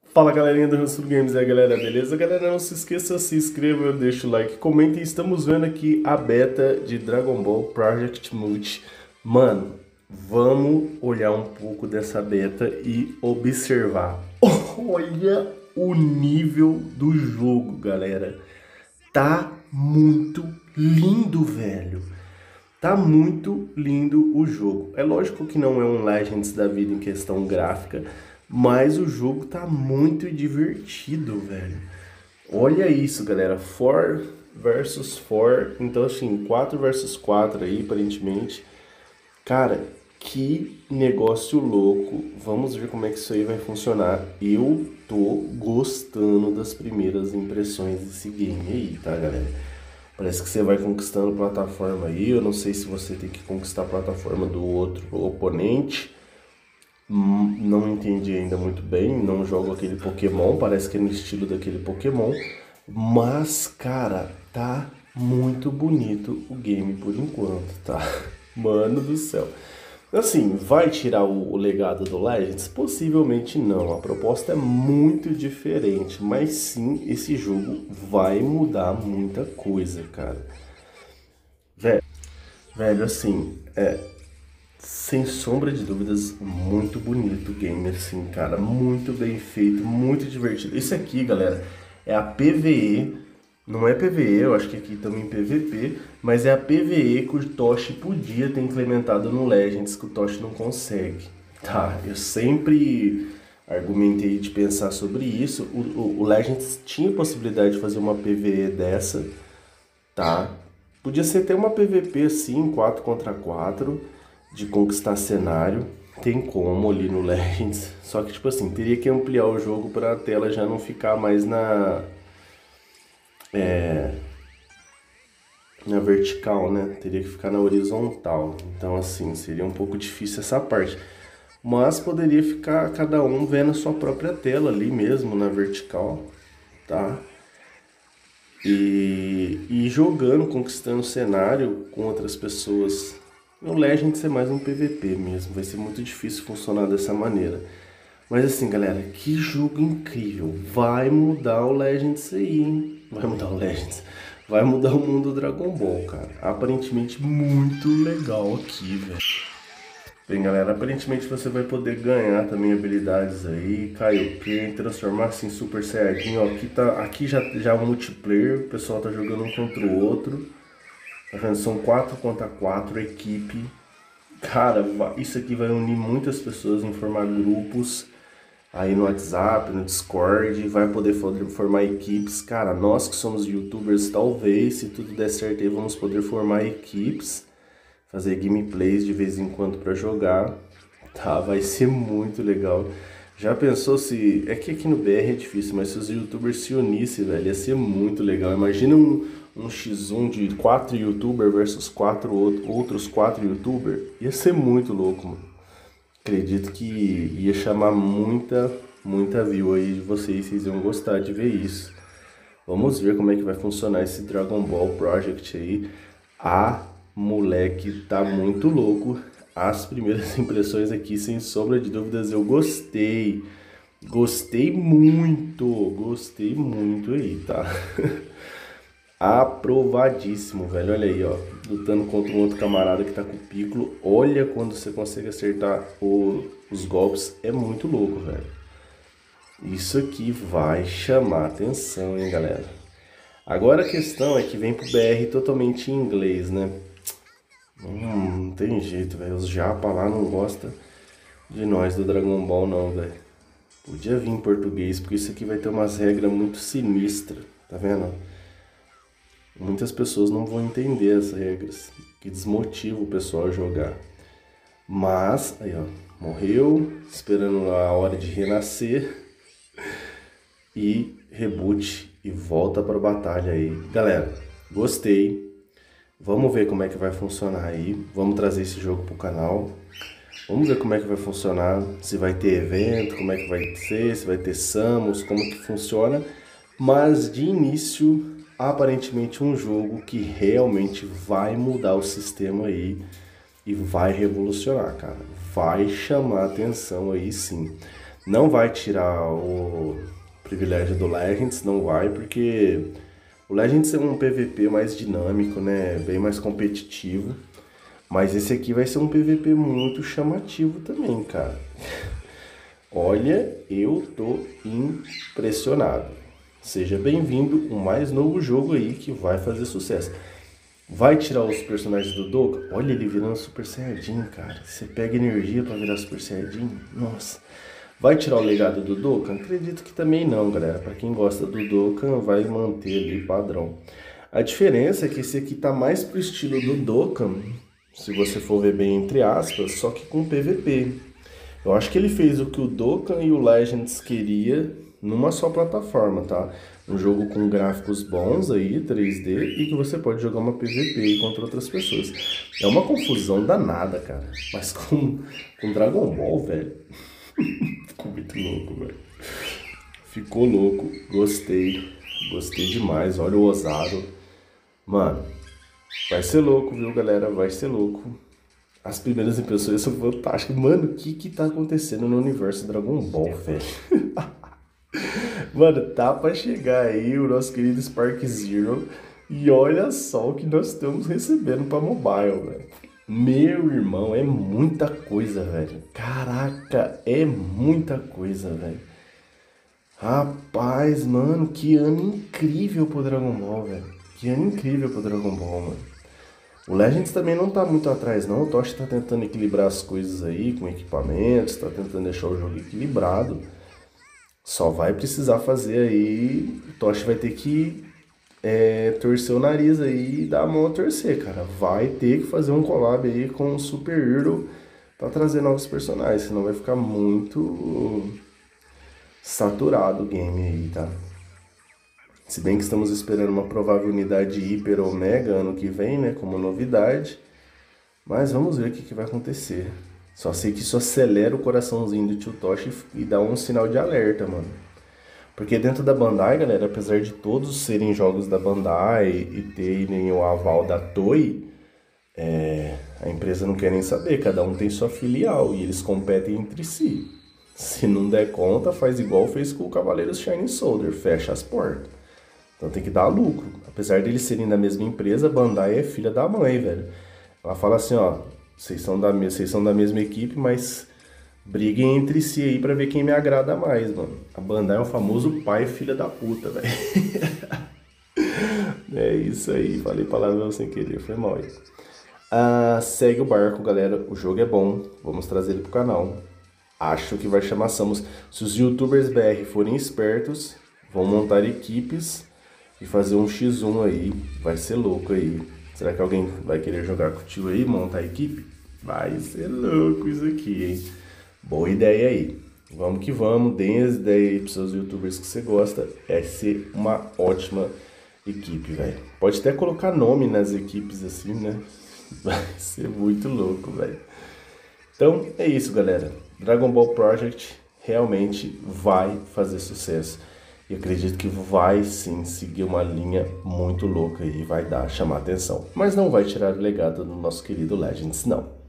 Fala galerinha do Russo Games, e galera, beleza? Galera, não se esqueça, se inscreva, deixa o like, comentem. Estamos vendo aqui a beta de Dragon Ball Project Multi. Mano, vamos olhar um pouco dessa beta e observar. Olha o nível do jogo, galera. Tá muito lindo, velho. Tá muito lindo o jogo. É lógico que não é um Legends da vida em questão gráfica, mas o jogo tá muito divertido, velho. Olha isso, galera. 4 versus 4. Então, assim, 4 versus 4 aí, aparentemente. Cara, que negócio louco. Vamos ver como é que isso aí vai funcionar. Eu tô gostando das primeiras impressões desse game aí, tá, galera? Parece que você vai conquistando plataforma aí. Eu não sei se você tem que conquistar a plataforma do outro oponente. Não entendi ainda muito bem. Não jogo aquele Pokémon. Parece que é no estilo daquele Pokémon. Mas, cara, tá muito bonito o game por enquanto, tá? Mano do céu. Assim, vai tirar o legado do Legends? Possivelmente não. A proposta é muito diferente, mas sim, esse jogo vai mudar muita coisa, cara. Velho, assim, sem sombra de dúvidas, muito bonito o game, assim, cara. Muito bem feito, muito divertido. Isso aqui, galera, é a PvE. Não é PvE, eu acho que aqui também PvP, mas é a PvE que o Toshi podia ter implementado no Legends, que o Toshi não consegue. Tá, eu sempre argumentei de pensar sobre isso. O Legends tinha possibilidade de fazer uma PvE dessa, tá? Podia ser até uma PvP assim, 4 contra 4, de conquistar cenário. Tem como ali no Legends, só que tipo assim, teria que ampliar o jogo para a tela já não ficar mais na vertical, né? Teria que ficar na horizontal. Então, assim, seria um pouco difícil essa parte. Mas poderia ficar cada um vendo a sua própria tela ali mesmo, na vertical, tá? E jogando, conquistando o cenário com outras pessoas. No Legends é mais um PVP mesmo, vai ser muito difícil funcionar dessa maneira. Mas assim, galera, que jogo incrível. Vai mudar o Legends aí, hein? Vai mudar o Legends. Vai mudar o mundo do Dragon Ball, cara. Aparentemente muito legal aqui, velho. Bem, galera, aparentemente você vai poder ganhar também habilidades aí, Kaioken, transformar-se em Super Saiyajin. Ó, aqui já é o multiplayer, o pessoal tá jogando um contra o outro. Tá vendo? São 4 contra 4, equipe. Cara, isso aqui vai unir muitas pessoas em formar grupos aí no WhatsApp, no Discord, vai poder formar equipes. Cara, nós que somos YouTubers, talvez, se tudo der certo aí, vamos poder formar equipes, fazer gameplays de vez em quando para jogar, tá? Vai ser muito legal. Já pensou se... É que aqui no BR é difícil, mas se os YouTubers se unissem, velho, ia ser muito legal. Imagina um X1 de 4 YouTubers versus outros 4 YouTubers. Ia ser muito louco, mano. Acredito que ia chamar muita view aí de vocês iam gostar de ver isso. Vamos ver como é que vai funcionar esse Dragon Ball Project aí. Moleque, tá muito louco. As primeiras impressões aqui, sem sombra de dúvidas, eu gostei. Gostei muito aí, tá? Aprovadíssimo, velho. Olha aí, ó. Lutando contra um outro camarada que tá com o Piccolo. Olha quando você consegue acertar os golpes. É muito louco, velho. Isso aqui vai chamar atenção, hein, galera. Agora a questão é que vem pro BR totalmente em inglês, né? Não tem jeito, velho. Os japa lá não gostam de nós do Dragon Ball, não, velho. Podia vir em português, porque isso aqui vai ter umas regras muito sinistras. Tá vendo? Muitas pessoas não vão entender as regras, que desmotiva o pessoal a jogar. Mas, aí ó, morreu, esperando a hora de renascer e reboot e volta para a batalha aí. Galera, gostei. Vamos ver como é que vai funcionar aí. Vamos trazer esse jogo pro canal. Vamos ver como é que vai funcionar, se vai ter evento, como é que vai ser, se vai ter Samus, como que funciona. Mas de início, aparentemente um jogo que realmente vai mudar o sistema aí e vai revolucionar, cara. Vai chamar atenção aí sim. Não vai tirar o privilégio do Legends, não vai, porque o Legends é um PVP mais dinâmico, né? Bem mais competitivo. Mas esse aqui vai ser um PVP muito chamativo também, cara. Olha, eu tô impressionado. Seja bem-vindo, o mais novo jogo aí que vai fazer sucesso. Vai tirar os personagens do Dokkan? Olha ele virando Super Saiyajin, cara. Você pega energia pra virar Super Saiyajin? Nossa. Vai tirar o legado do Dokkan? Acredito que também não, galera. Pra quem gosta do Dokkan, vai manter ali padrão. A diferença é que esse aqui tá mais pro estilo do Dokkan, se você for ver bem entre aspas, só que com PVP. Eu acho que ele fez o que o Dokkan e o Legends queria numa só plataforma, tá? Um jogo com gráficos bons aí, 3D, e que você pode jogar uma PVP contra outras pessoas. É uma confusão danada, cara. Mas com Dragon Ball, velho, ficou muito louco, velho. Ficou louco, gostei. Gostei demais, olha o ousado. Mano, vai ser louco, viu, galera? Vai ser louco. As primeiras impressões são fantásticas. Mano, o que tá acontecendo no universo Dragon Ball, velho? Mano, tá pra chegar aí o nosso querido Spark Zero. E olha só o que nós estamos recebendo pra mobile, velho. Meu irmão, é muita coisa, velho. Caraca, é muita coisa, velho. Rapaz, mano, que ano incrível pro Dragon Ball, velho. Que ano incrível pro Dragon Ball, mano. O Legends também não tá muito atrás, não. O Toshi tá tentando equilibrar as coisas aí com equipamentos, tá tentando deixar o jogo equilibrado. Só vai precisar fazer aí. O Toshi vai ter que torcer o nariz aí e dar a mão a torcer, cara. Vai ter que fazer um collab aí com o Super Hero pra trazer novos personagens, senão vai ficar muito saturado o game aí, tá? Se bem que estamos esperando uma provável unidade Hyper ou Mega ano que vem, né, como novidade. Mas vamos ver o que vai acontecer. Só sei que isso acelera o coraçãozinho do Tio Toshi e dá um sinal de alerta, mano. Porque dentro da Bandai, galera, apesar de todos serem jogos da Bandai e terem o aval da Toei, a empresa não quer nem saber, cada um tem sua filial e eles competem entre si. Se não der conta, faz igual fez com o Cavaleiros Shining Soldier, fecha as portas. Então tem que dar lucro. Apesar deles serem da mesma empresa, a Bandai é filha da mãe, velho. Ela fala assim, ó, vocês são da mesma equipe, mas briguem entre si aí pra ver quem me agrada mais, mano. A Bandai é o famoso pai filha da puta, velho. É isso aí, falei palavrão sem querer, foi mal aí. Segue o barco, galera, o jogo é bom, vamos trazer ele pro canal. Acho que vai chamar Samus. Se os youtubers BR forem espertos, vão montar equipes e fazer um X1 aí, vai ser louco aí. Será que alguém vai querer jogar com o tio aí, montar a equipe? Vai ser louco isso aqui, hein? Boa ideia aí. Vamos que vamos, deem as ideias aí pros seus youtubers que você gosta. É ser uma ótima equipe, velho. Pode até colocar nome nas equipes assim, né? Vai ser muito louco, velho. Então é isso, galera. Dragon Ball Project realmente vai fazer sucesso. E acredito que vai sim seguir uma linha muito louca e vai chamar atenção. Mas não vai tirar o legado do nosso querido Legends, não.